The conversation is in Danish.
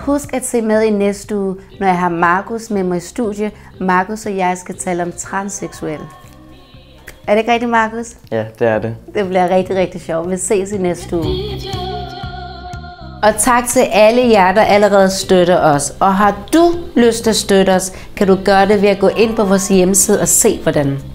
husk at se med i næste uge, når jeg har Markus med mig i studie. Markus og jeg skal tale om transseksuelle. Er det ikke rigtigt, Markus? Ja, det er det. Det bliver rigtig, rigtig sjovt. Vi ses i næste uge. Og tak til alle jer, der allerede støtter os. Og har du lyst til at støtte os, kan du gøre det ved at gå ind på vores hjemmeside og se hvordan.